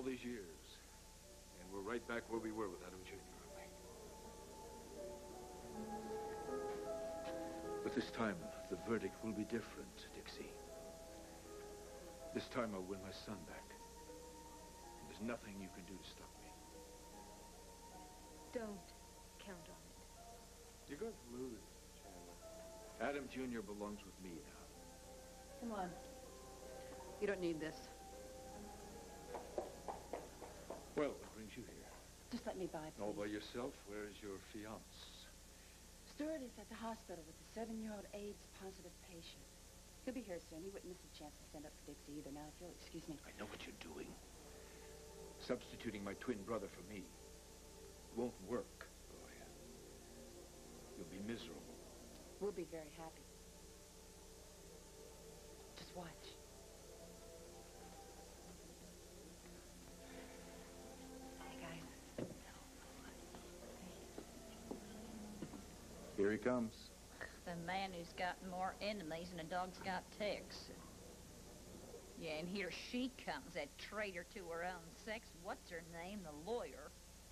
these years, and we're right back where we were with Adam Jr., aren't we? But this time, the verdict will be different, Dixie. This time I'll win my son back. And there's nothing you can do to stop me. Don't count on it. You're going to lose, Chandler. Adam Jr. belongs with me now. Come on. You don't need this. Well, what brings you here? Just let me by, please. All by yourself? Where's your fiancé? Stuart is at the hospital with a 7-year-old AIDS-positive patient. He'll be here soon. He wouldn't miss a chance to stand up for Dixie either. Now, if you'll excuse me. I know what you're doing. Substituting my twin brother for me won't work, Gloria. You'll be miserable. We'll be very happy. Just watch. Hey, guys. Here he comes. The man who's got more enemies than a dog's got ticks. Yeah, and here she comes, that traitor to her own sex. What's her name? The lawyer.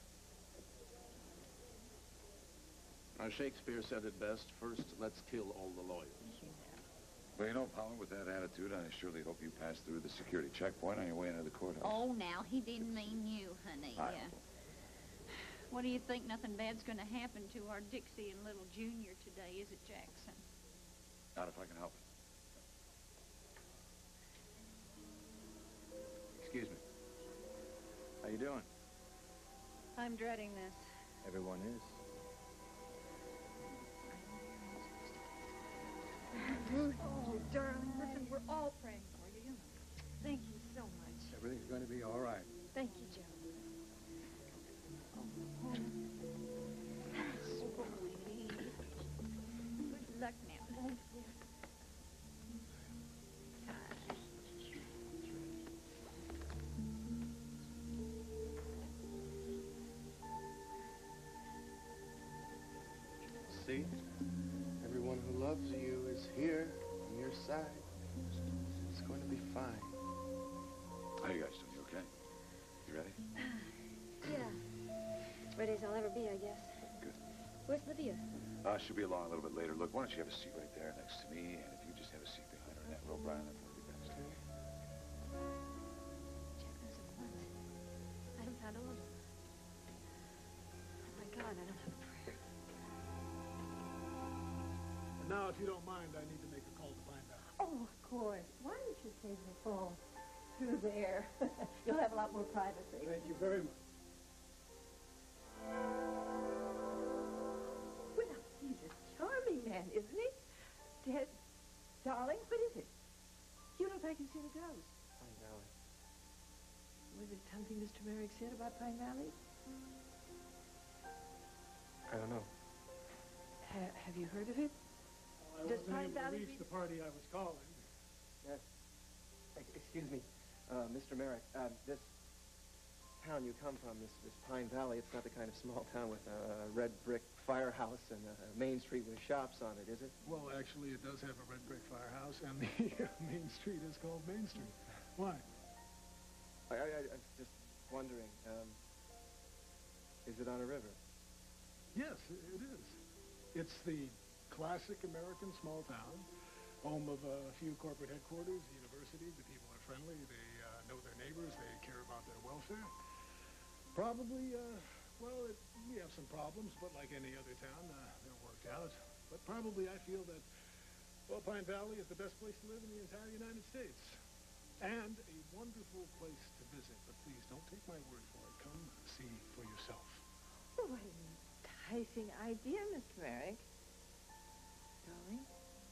Shakespeare said it best. First, let's kill all the lawyers. Well, you know, Paula, with that attitude, I surely hope you pass through the security checkpoint on your way into the courthouse. Oh, now, he didn't mean you, honey. What do you think? Nothing bad's going to happen to our Dixie and little Junior today, is it, Jackson? Not if I can help it. Excuse me. How you doing? I'm dreading this. Everyone is. Oh, darling, listen, we're all praying for you, you know. Thank you so much. Everything's going to be all right. Thank you, Joe. Sweetie. Good luck now. Thank you. See? Everyone who loves you is here on your side. It's going to be fine. How you guys doing? You okay? You ready? Yeah. As ready as I'll ever be, I guess. Good. Where's Lydia? She'll be along a little bit later. Look, why don't you have a seat right there next to me, and if you just have a seat behind her in that row, Brian, that's going to be best. Jackson, what? I haven't found a lover. Oh, my God, I don't have a prayer. And now, if you don't mind, I need to make a call to find out. Oh, of course. Why don't you take the phone through there? You'll have a lot more privacy. Thank you very much. Well, he's a charming man, isn't he? Ted, darling, what is it? You look like you've seen a ghost. Pine Valley. Was it something Mr. Merrick said about Pine Valley? I don't know. Have you heard of it? I Does wasn't Pine able to Valley reach the party I was calling. Yes. Excuse me, Mr. Merrick. This town you come from, this Pine Valley, it's not the kind of small town with a red brick firehouse and a main street with shops on it, is it? Well, actually, it does have a red brick firehouse, and the main street is called Main Street. Why? I'm just wondering, is it on a river? Yes, it is. It's the classic American small town, home of a few corporate headquarters, university. The people are friendly. They know their neighbors. They care about their welfare. Probably, we have some problems, but like any other town, they're worked out. But probably I feel that, well, Pine Valley is the best place to live in the entire United States. And a wonderful place to visit. But please, don't take my word for it. Come see for yourself. Oh, what an enticing idea, Mr. Merrick. Darling?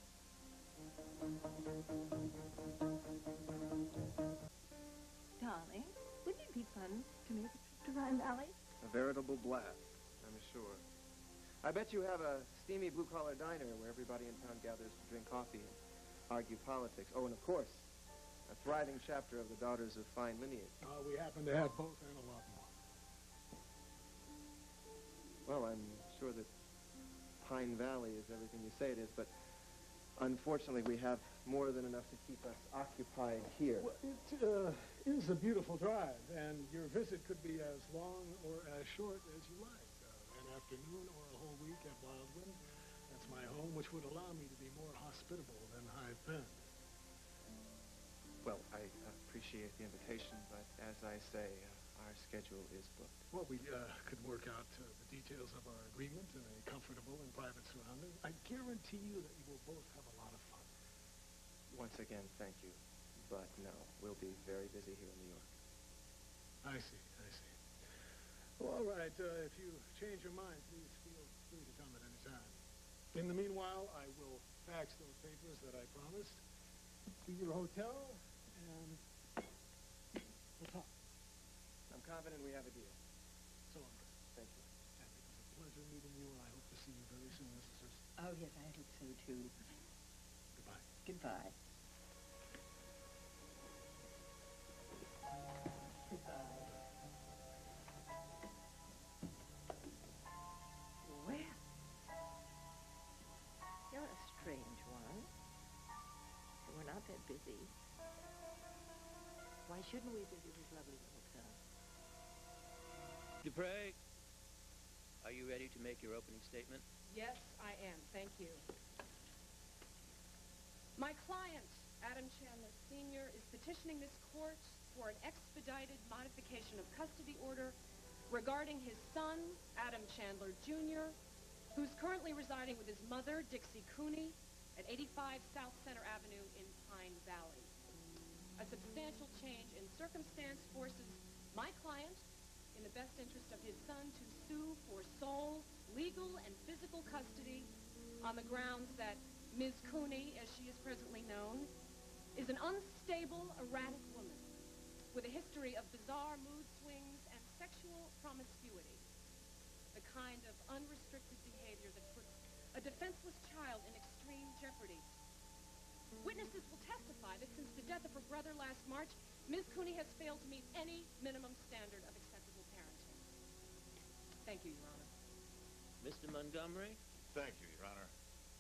Darling, wouldn't it be fun to make a trip to Pine Valley? A veritable blast, I'm sure. I bet you have a steamy blue-collar diner where everybody in town gathers to drink coffee and argue politics. Oh, and of course, a thriving chapter of the Daughters of Fine Lineage. We happen to have both and a lot more. Well, I'm sure that Pine Valley is everything you say it is, but unfortunately we have more than enough to keep us occupied here. Well, is a beautiful drive, and your visit could be as long or as short as you like. An afternoon or a whole week at Wildwind. That's my home, which would allow me to be more hospitable than I've been. Well, I appreciate the invitation, but as I say, our schedule is booked. Well, we could work out the details of our agreement in a comfortable and private surrounding. I guarantee you that you will both have a lot of fun. Once again, thank you. But no, we'll be very busy here in New York. I see. Well, all right, if you change your mind, please feel free to come at any time. In the meanwhile, I will fax those papers that I promised to your hotel, and we'll talk. I'm confident we have a deal. So long, Fred. Thank you. And it was a pleasure meeting you, and I hope to see you very soon, Mrs. Hurst. Oh, yes, I hope so, too. Goodbye. Goodbye. Well, you're a strange one. We're not that busy. Why shouldn't we visit this lovely little town? Dupre, are you ready to make your opening statement? Yes, I am. Thank you. My client, Adam Chandler Sr., is petitioning this court for an expedited modification of custody order regarding his son, Adam Chandler Jr., who's currently residing with his mother, Dixie Cooney, at 85 South Center Avenue in Pine Valley. A substantial change in circumstance forces my client, in the best interest of his son, to sue for sole legal and physical custody on the grounds that Ms. Cooney, as she is presently known, is an unstable, erratic woman with a history of bizarre mood swings and sexual promiscuity, the kind of unrestricted behavior that puts a defenseless child in extreme jeopardy. Witnesses will testify that since the death of her brother last March, Ms. Cooney has failed to meet any minimum standard of acceptable parenting. Thank you, Your Honor. Mr. Montgomery? Thank you, Your Honor.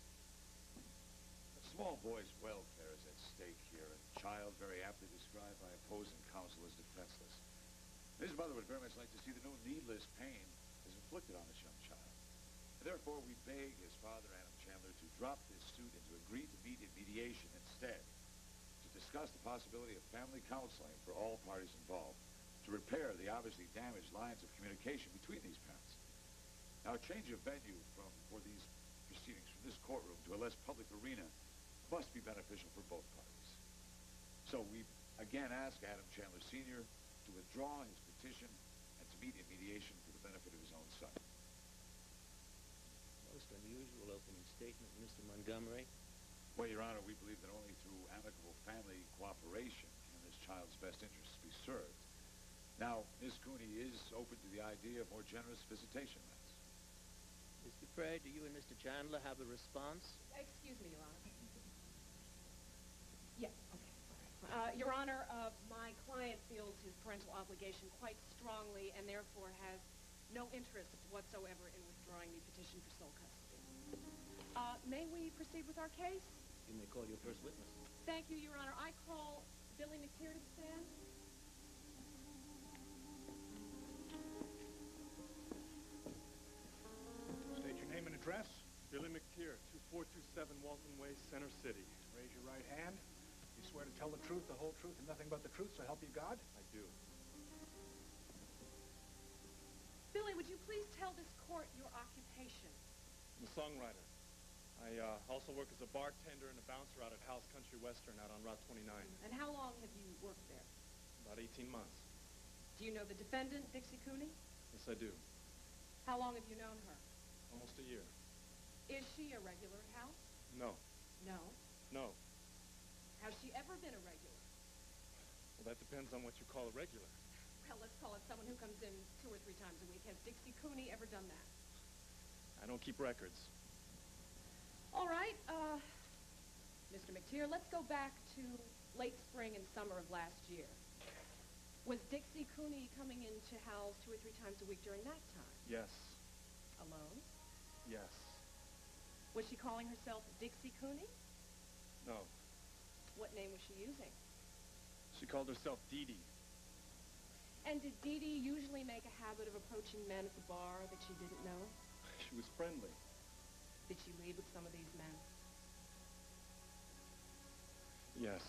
A small boy's welfare is at stake here. A child very aptly described by opposing counsel as defenseless. His mother would very much like to see that no needless pain is inflicted on this young child. Therefore, we beg his father, Adam Chandler, to drop this suit and to agree to meet in mediation instead, to discuss the possibility of family counseling for all parties involved, to repair the obviously damaged lines of communication between these parents. Now, a change of venue for these proceedings from this courtroom to a less public arena must be beneficial for both parties. So we again ask Adam Chandler Sr. to withdraw his petition and to meet in mediation for the benefit of his own son. Most unusual opening statement, Mr. Montgomery. Well, Your Honor, we believe that only through amicable family cooperation can this child's best interests be served. Now, Ms. Cooney is open to the idea of more generous visitation nights. Ms. Dupre, do you and Mr. Chandler have a response? Excuse me, Your Honor. Yes, okay. Your Honor, my client feels his parental obligation quite strongly and therefore has no interest whatsoever in withdrawing the petition for sole custody. May we proceed with our case? You may call your first witness. Thank you, Your Honor. I call Billy McTeer to stand. State your name and address. Billy McTeer, 2427 Walton Way, Center City. Raise your right hand. You swear to tell the truth, the whole truth, and nothing but the truth, so help you God? I do. Billy, would you please tell this court your occupation? I'm a songwriter. I also work as a bartender and a bouncer out at House Country Western out on Route 29. And how long have you worked there? About 18 months. Do you know the defendant, Dixie Cooney? Yes, I do. How long have you known her? Almost a year. Is she a regular at House? No. No. No. Has she ever been a regular? Well, that depends on what you call a regular. Well, let's call it someone who comes in 2 or 3 times a week. Has Dixie Cooney ever done that? I don't keep records. All right, Mr. McTeer, let's go back to late spring and summer of last year. Was Dixie Cooney coming into Hal's 2 or 3 times a week during that time? Yes. Alone? Yes. Was she calling herself Dixie Cooney? No. What name was she using? She called herself Dee Dee. And did Dee Dee usually make a habit of approaching men at the bar that she didn't know? She was friendly. Did she leave with some of these men? Yes.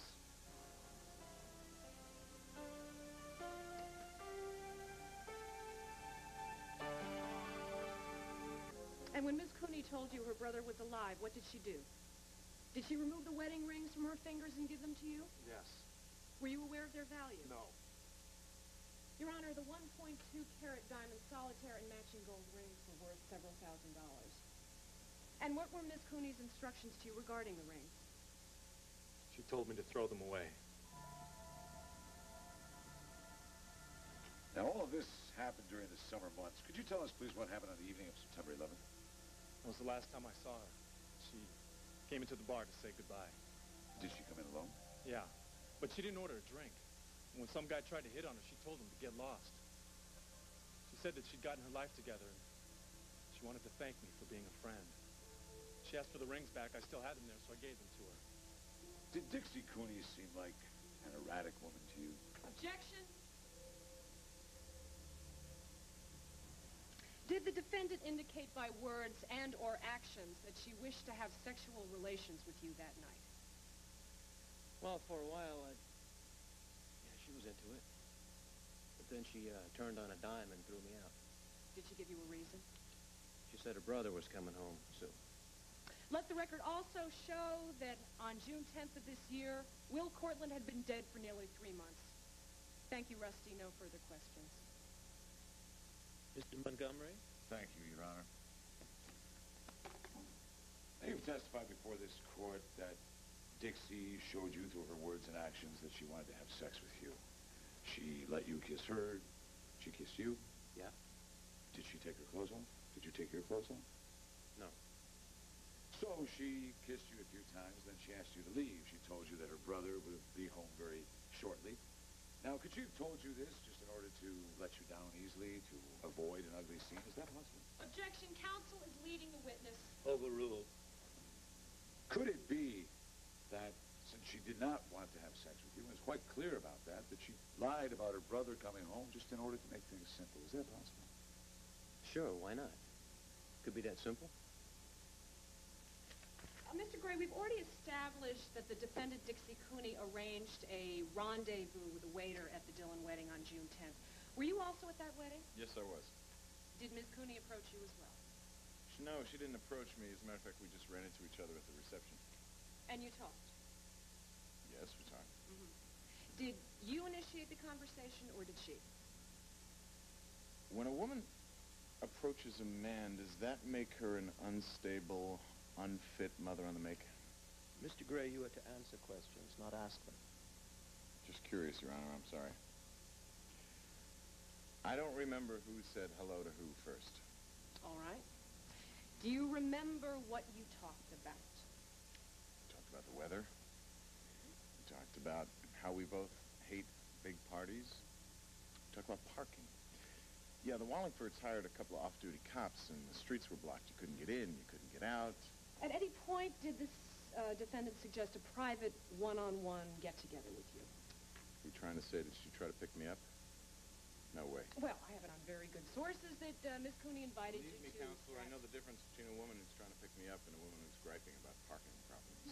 And when Miss Cooney told you her brother was alive, what did she do? Did she remove the wedding rings from her fingers and give them to you? Yes. Were you aware of their value? No. Your Honor, the 1.2-carat diamond solitaire and matching gold rings were worth several $1,000s. And what were Miss Cooney's instructions to you regarding the rings? She told me to throw them away. Now, all of this happened during the summer months. Could you tell us, please, what happened on the evening of September 11th? That was the last time I saw her. She came into the bar to say goodbye. Did she come in alone? Yeah, but she didn't order a drink. And when some guy tried to hit on her, she told him to get lost. She said that she'd gotten her life together, and she wanted to thank me for being a friend. She asked for the rings back. I still had them there, so I gave them to her. Did Dixie Cooney seem like an erratic woman to you? Objection! Did the defendant indicate by words and or actions that she wished to have sexual relations with you that night? Well, for a while, yeah, she was into it. But then she turned on a dime and threw me out. Did she give you a reason? She said her brother was coming home soon. Let the record also show that on June 10th of this year, Will Cortland had been dead for nearly 3 months. Thank you, Rusty. No further questions. Mr. Montgomery? Thank you, Your Honor. Now, you've testified before this court that Dixie showed you through her words and actions that she wanted to have sex with you. She let you kiss her. She kissed you. Yeah. Did she take her clothes off? Did you take your clothes off? No. So she kissed you a few times, then she asked you to leave. She told you that her brother would be home very shortly. Now, could she have told you this just in order to let you down easily, to avoid an ugly scene? Is that possible? Objection. Counsel is leading the witness. Overruled. Could it be that since she did not want to have sex with you, and is quite clear about that she lied about her brother coming home just in order to make things simple? Is that possible? Sure, why not? Could be that simple. Mr. Gray, we've already established that the defendant, Dixie Cooney, arranged a rendezvous with a waiter at the Dillon wedding on June 10th. Were you also at that wedding? Yes, I was. Did Miss Cooney approach you as well? No, she didn't approach me. As a matter of fact, we just ran into each other at the reception. And you talked? Yes, we talked. Mm-hmm. Did you initiate the conversation, or did she? When a woman approaches a man, does that make her an unstable, unfit mother on the make? Mr. Gray, you are to answer questions, not ask them. Just curious, Your Honor. I'm sorry. I don't remember who said hello to who first. All right. Do you remember what you talked about? We talked about the weather. We talked about how we both hate big parties. We talked about parking. Yeah, the Wallingfords hired a couple of off-duty cops, and the streets were blocked. You couldn't get in, you couldn't get out. At any point, did this defendant suggest a private one-on-one get-together with you? You trying to say that she tried to pick me up? No way. Well, I have it on very good sources that Miss Cooney invited you Believe me, to... Counselor, I know the difference between a woman who's trying to pick me up and a woman who's griping about parking problems.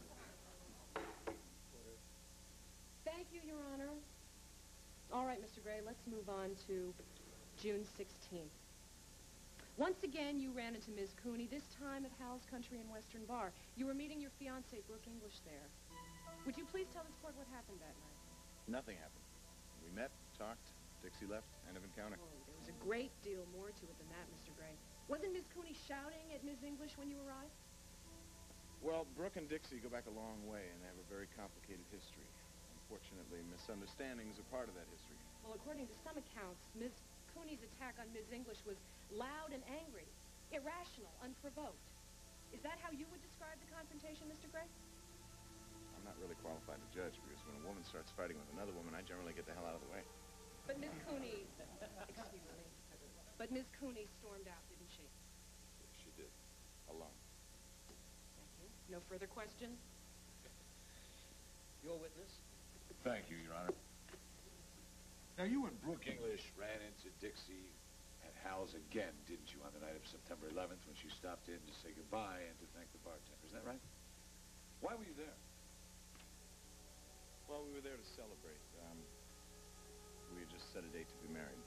Thank you, Your Honor. All right, Mr. Gray, let's move on to June 16th. Once again, you ran into Ms. Cooney, this time at Hal's Country and Western Bar. You were meeting your fiancée, Brooke English, there. Would you please tell this court what happened that night? Nothing happened. We met, talked, Dixie left, end of encounter. Oh, there was a great deal more to it than that, Mr. Gray. Wasn't Miss Cooney shouting at Ms. English when you arrived? Well, Brooke and Dixie go back a long way, and they have a very complicated history. Unfortunately, misunderstandings are part of that history. Well, according to some accounts, Ms. Cooney's attack on Ms. English was loud and angry, irrational, unprovoked. Is that how you would describe the confrontation, Mr. Gray? I'm not really qualified to judge, because when a woman starts fighting with another woman, I generally get the hell out of the way. But Miss Cooney, excuse me, but Miss Cooney stormed out, didn't she? Yes, she did. Alone. Thank you. No further questions? Your witness? Thank you, Your Honor. Now, you and Brooke English ran into Dixie at Hal's again, didn't you, on the night of September 11th when she stopped in to say goodbye and to thank the bartender. Isn't that right? Why were you there? Well, we were there to celebrate. We had just set a date to be married.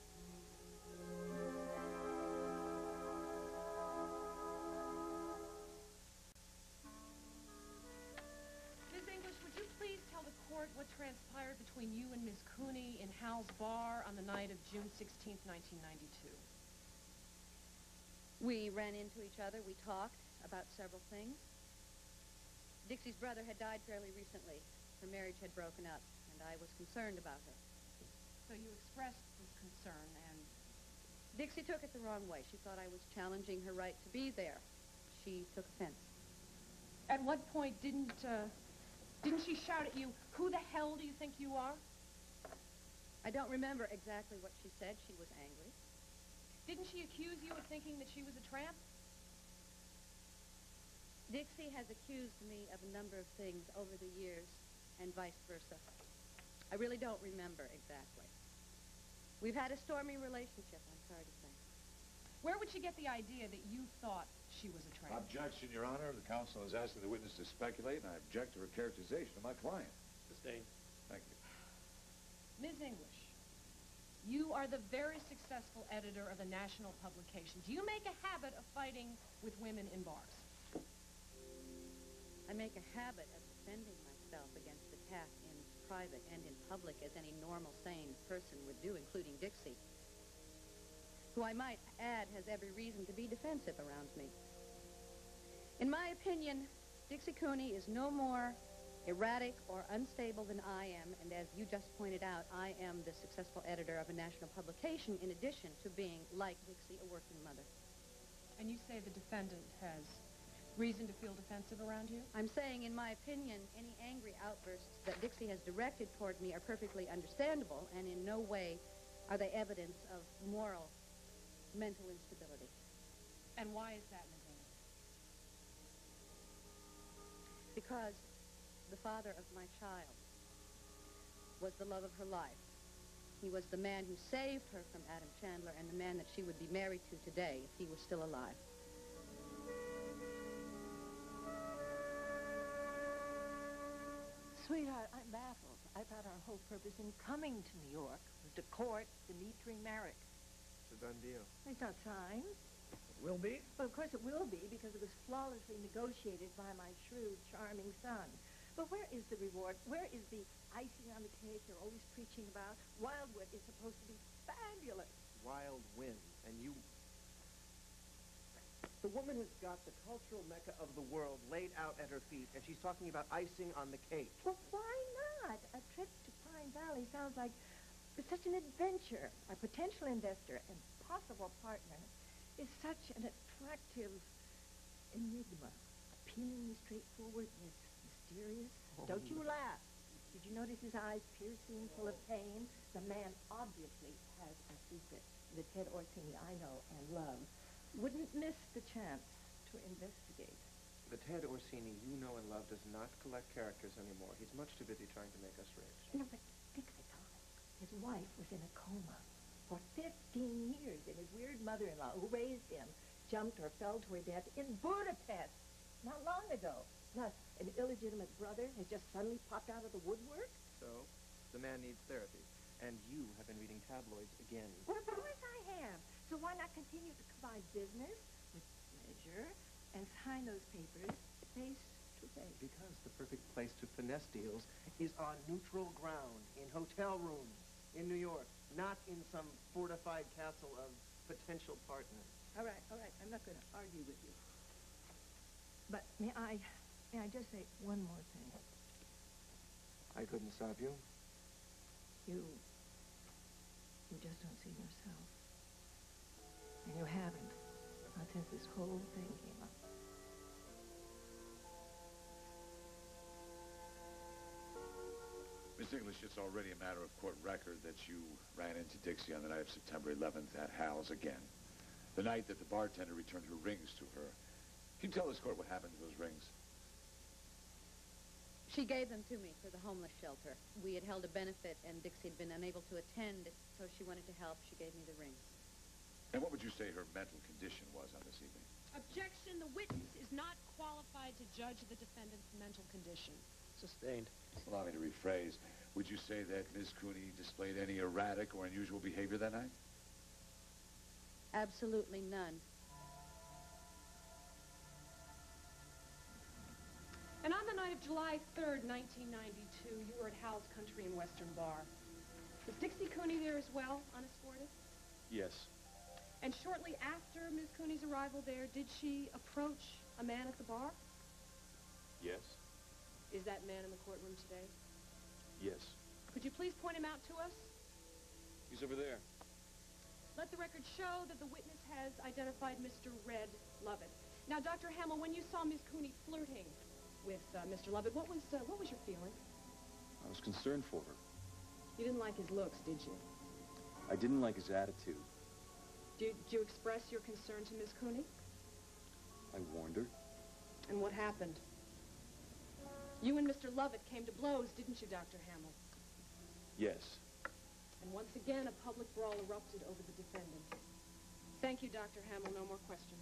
Miss English, would you please tell the court what transpired between you and Miss Cooney in Hal's bar on the night of June 16th, 1992? We ran into each other. We talked about several things. Dixie's brother had died fairly recently. Her marriage had broken up, and I was concerned about her. So you expressed this concern, and Dixie took it the wrong way. She thought I was challenging her right to be there. She took offense. at what point didn't she shout at you, "Who the hell do you think you are?" I don't remember exactly what she said. She was angry. Didn't she accuse you of thinking that she was a tramp? Dixie has accused me of a number of things over the years, and vice versa. I really don't remember exactly. We've had a stormy relationship, I'm sorry to say. Where would she get the idea that you thought she was a tramp? Objection, Your Honor. The counsel is asking the witness to speculate, and I object to her characterization of my client. Sustained. Thank you. Ms. English, you are the very successful editor of a national publication. Do you make a habit of fighting with women in bars? I make a habit of defending myself against attack in private and in public, as any normal, sane person would do, including Dixie, who I might add has every reason to be defensive around me. In my opinion, Dixie Cooney is no more erratic or unstable than I am, and as you just pointed out, I am the successful editor of a national publication in addition to being, like Dixie, a working mother. And you say the defendant has reason to feel defensive around you? I'm saying, in my opinion, any angry outbursts that Dixie has directed toward me are perfectly understandable, and in no way are they evidence of moral, mental instability. And why is that, Ms. English? Because the father of my child was the love of her life. He was the man who saved her from Adam Chandler and the man that she would be married to today if he was still alive. Sweetheart, I'm baffled. I thought our whole purpose in coming to New York was to court Dimitri Merrick. It's a done deal. It's not signed. It will be. Well, of course it will be, because it was flawlessly negotiated by my shrewd, charming son. But where is the reward? Where is the icing on the cake you're always preaching about? Wildwood is supposed to be fabulous. Wild wind, and you... The woman has got the cultural mecca of the world laid out at her feet, and she's talking about icing on the cake. Well, why not? A trip to Pine Valley sounds like such an adventure. Our potential investor and possible partner is such an attractive enigma. Appealing straightforwardness, mysterious. Oh, Don't you laugh. Did you notice his eyes piercing, full of pain? The man obviously has a secret. The Ted Orsini I know and love wouldn't miss the chance to investigate. The Ted Orsini you know and love does not collect characters anymore. He's much too busy trying to make us rich. No, but think of it, Tom. His wife was in a coma for 15 years, and his weird mother-in-law, who raised him, jumped or fell to her death in Budapest not long ago. Plus, an illegitimate brother has just suddenly popped out of the woodwork. So, the man needs therapy. And you have been reading tabloids again. Well, of course I have. So why not continue to combine business with pleasure and sign those papers face to face? Because the perfect place to finesse deals is on neutral ground, in hotel rooms, in New York, not in some fortified castle of potential partners. All right. I'm not going to argue with you. But may I just say one more thing? I couldn't stop you. You just don't see yourself. And you haven't, not since this whole thing came up. Miss English, it's already a matter of court record that you ran into Dixie on the night of September 11th at Hal's again. The night that the bartender returned her rings to her. Can you tell this court what happened to those rings? She gave them to me for the homeless shelter. We had held a benefit, and Dixie had been unable to attend, so she wanted to help. She gave me the rings. And what would you say her mental condition was on this evening? Objection. The witness is not qualified to judge the defendant's mental condition. Sustained. Allow me to rephrase. Would you say that Ms. Cooney displayed any erratic or unusual behavior that night? Absolutely none. And on the night of July 3rd, 1992, you were at Hal's Country and Western Bar. Was Dixie Cooney there as well, unescorted? Yes. And shortly after Ms. Cooney's arrival there, did she approach a man at the bar? Yes. Is that man in the courtroom today? Yes. Could you please point him out to us? He's over there. Let the record show that the witness has identified Mr. Red Lovett. Now, Dr. Hamill, when you saw Ms. Cooney flirting with Mr. Lovett, what was your feeling? I was concerned for her. You didn't like his looks, did you? I didn't like his attitude. Did you express your concern to Ms. Cooney? I warned her. And what happened? You and Mr. Lovett came to blows, didn't you, Dr. Hamill? Yes. And once again, a public brawl erupted over the defendant. Thank you, Dr. Hamill. No more questions.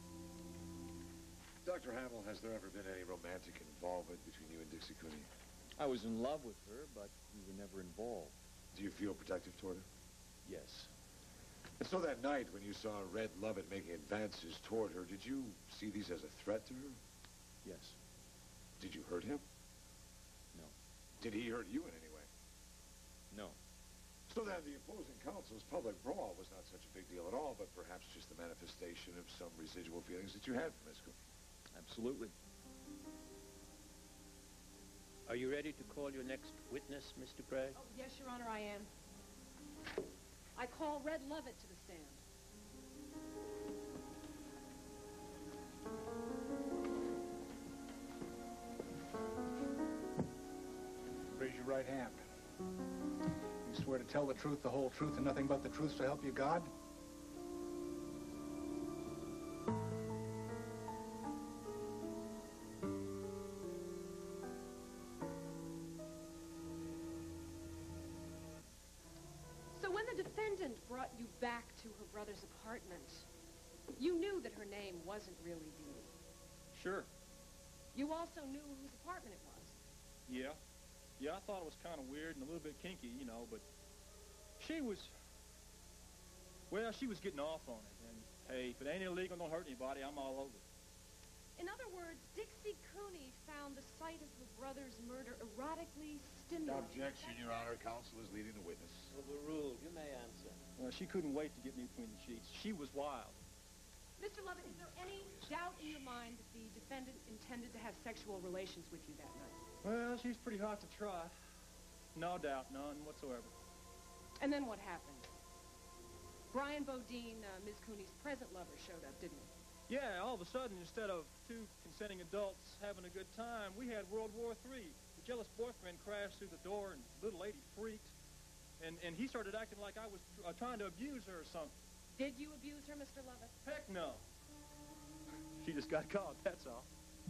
Dr. Hamill, has there ever been any romantic involvement between you and Dixie Cooney? I was in love with her, but we were never involved. Do you feel protective toward her? Yes. And so that night when you saw Red Lovett making advances toward her, did you see these as a threat to her? Yes. Did you hurt him? No. Did he hurt you in any way? No. So then the opposing counsel's public brawl was not such a big deal at all, but perhaps just a manifestation of some residual feelings that you had for Miss Cooney. Absolutely. Are you ready to call your next witness, Mr. Gray? Oh, yes, Your Honor, I am. I call Red Lovett to the stand. Raise your right hand. You swear to tell the truth, the whole truth, and nothing but the truth, so help you God? So when the defendant brought you back to her brother's apartment, you knew that her name wasn't really Dee Dee. Sure. You also knew whose apartment it was. Yeah. Yeah, I thought it was kind of weird and a little bit kinky, you know, but she was... Well, she was getting off on it. And, hey, if it ain't illegal, don't hurt anybody, I'm all over it. In other words, Dixie Cooney found the sight of her brother's murder erotically stimulating. Objection, Your Honor. Counsel is leading the witness. Overruled. You may answer. Well, she couldn't wait to get me between the sheets. She was wild. Mr. Lovett, is there any doubt in your mind that the defendant intended to have sexual relations with you that night? Well, she's pretty hot to try. No doubt, none whatsoever. And then what happened? Brian Bodine, Ms. Cooney's present lover, showed up, didn't he? Yeah, all of a sudden, instead of two consenting adults having a good time, we had World War III. The jealous boyfriend crashed through the door, and the little lady freaked. And he started acting like I was trying to abuse her or something. Did you abuse her, Mr. Lovett? Heck no. She just got caught, that's all.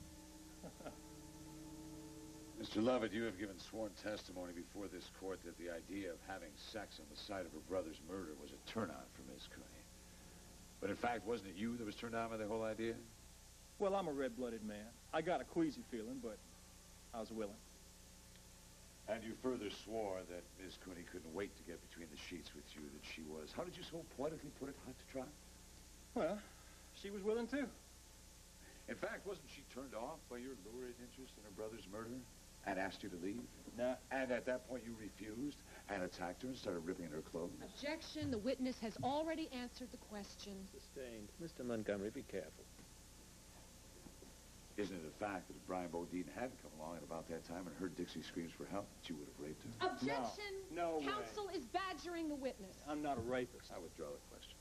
Mr. Lovett, you have given sworn testimony before this court that the idea of having sex on the site of her brother's murder was a turn-on for Miss Cooney. But in fact, wasn't it you that was turned on by the whole idea? Well, I'm a red-blooded man. I got a queasy feeling, but I was willing. And you further swore that Miss Cooney couldn't wait to get between the sheets with you, that she was, how did you so poetically put it, hot to try? Well, she was willing too. In fact, wasn't she turned off by your lurid interest in her brother's murder and asked you to leave? Nah. And at that point you refused and attacked her and started ripping at her clothes? Objection. The witness has already answered the question. Sustained. Mr. Montgomery, be careful. Isn't it a fact that if Brian Bodine hadn't come along at about that time and heard Dixie screams for help, that you would have raped her? Objection. No way. Counsel is badgering the witness. I'm not a rapist. I withdraw the question.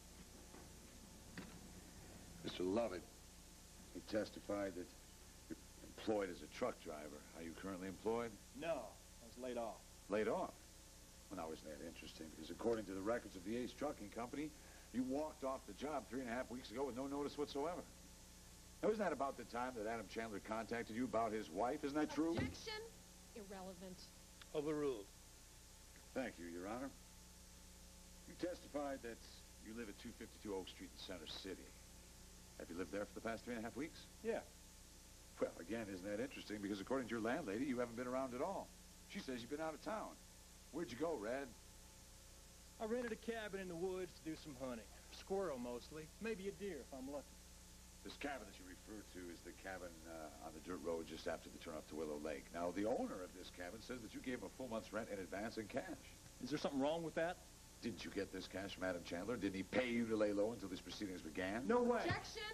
Mr. Lovett, you testified that you're employed as a truck driver. Are you currently employed? No, I was laid off. Laid off? Well, now, isn't that interesting? Because according to the records of the Ace Trucking Company, you walked off the job 3.5 weeks ago with no notice whatsoever. Now, isn't that about the time that Adam Chandler contacted you about his wife? Isn't that true? Objection! Irrelevant. Overruled. Thank you, Your Honor. You testified that you live at 252 Oak Street in Center City. Have you lived there for the past 3.5 weeks? Yeah. Well, again, isn't that interesting? Because according to your landlady, you haven't been around at all. She says you've been out of town. Where'd you go, Red? I rented a cabin in the woods to do some hunting. Squirrel, mostly. Maybe a deer, if I'm lucky. This cabin that you refer to is the cabin on the dirt road just after the turnoff to Willow Lake. Now, the owner of this cabin says that you gave him a full month's rent in advance in cash. Is there something wrong with that? Didn't you get this cash from Adam Chandler? Didn't he pay you to lay low until these proceedings began? No way. Objection!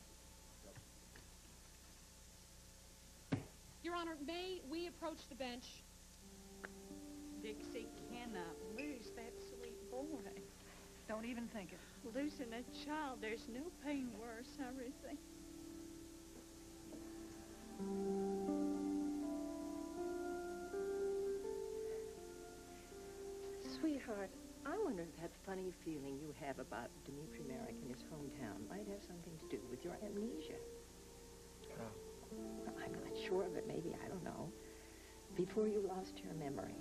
Your Honor, may we approach the bench? Dixie cannot lose that sweet boy. Don't even think it. Losing a child, there's no pain worse, I really think. Sweetheart, I wonder if that funny feeling you have about Dmitri Merrick in his hometown might have something to do with your amnesia. How? I'm not sure of it. Maybe, I don't know. Before you lost your memory,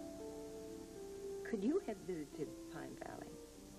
could you have visited Pine Valley?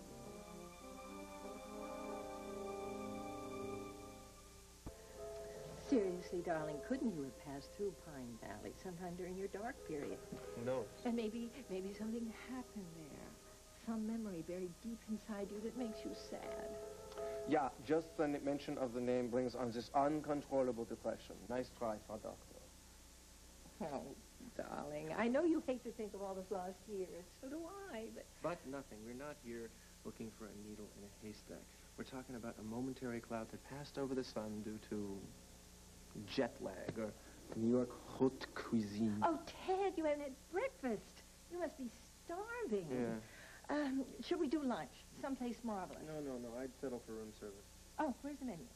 Seriously, darling, couldn't you have passed through Pine Valley sometime during your dark period? No. And maybe something happened there. Some memory buried deep inside you that makes you sad. Yeah, just the mention of the name brings on this uncontrollable depression. Nice try, Frau Doctor. Oh, darling, I know you hate to think of all those lost years. So do I, but... But nothing. We're not here looking for a needle in a haystack. We're talking about a momentary cloud that passed over the sun due to jet lag or New York haute cuisine. Oh, Ted, you haven't had breakfast. You must be starving. Yeah. Should we do lunch? Someplace marvelous. No. I'd settle for room service. Oh, where's the menu?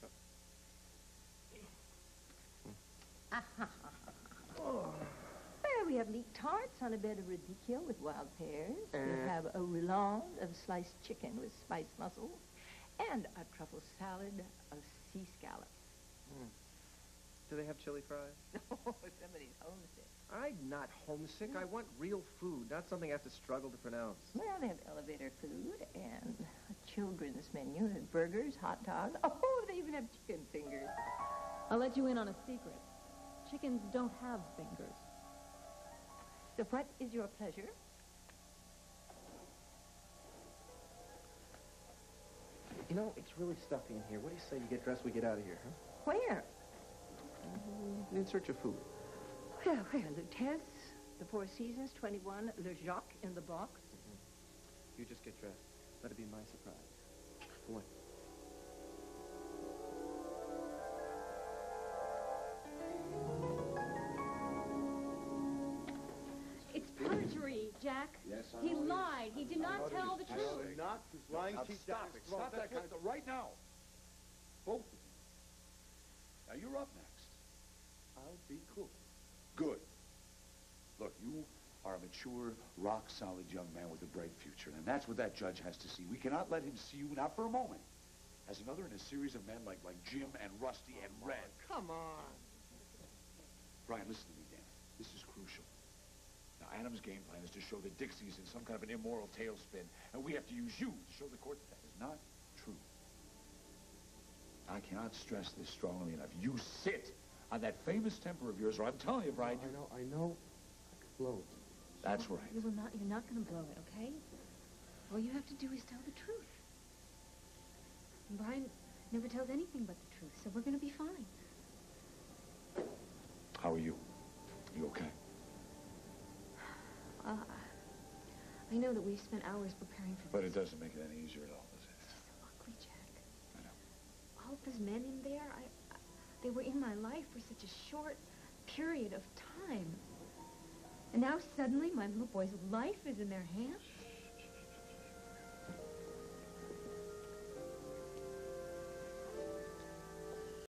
Oh. Well, we have meat tarts on a bed of radicchio with wild pears. We have a roulade of sliced chicken with spiced mussels, and a truffle salad of sea scallops. Do they have chili fries? Oh, somebody's homesick. I'm not homesick. I want real food, not something I have to struggle to pronounce. Well, they have elevator food and a children's menu. They have burgers, hot dogs. Oh, they even have chicken fingers. I'll let you in on a secret. Chickens don't have fingers. So what is your pleasure? You know, it's really stuffy in here. What do you say you get dressed, we get out of here, huh? Where? In search of food. Well, the Tess, the Four Seasons, 21, Le Jacques in the box. You just get dressed. Let it be my surprise. For what? It's perjury, Jack. Yes, He lied. He did not tell the truth. Not this lying cheat. Stop it. Stop that kind of stuff right now. Both of you. Now, you're up next. I'll be cool. Good. Look, you are a mature, rock-solid young man with a bright future, and that's what that judge has to see. We cannot let him see you, not for a moment, as another in a series of men like Jim and Rusty and Red. Come on. Brian, listen to me, Dan. This is crucial. Now, Adam's game plan is to show that Dixie's in some kind of an immoral tailspin, and we have to use you to show the court that that is not true. I cannot stress this strongly enough. You sit on that famous temper of yours, or I'm telling you, Brian, I know. I could blow it. That's right. You're not going to blow it, okay? All you have to do is tell the truth. And Brian never tells anything but the truth, so we're going to be fine. How are you? You okay? I know that we've spent hours preparing for this. But it doesn't make it any easier at all, does it? It's just so ugly, Jack. I know. All those men in there, they were in my life for such a short period of time. And now suddenly my little boy's life is in their hands.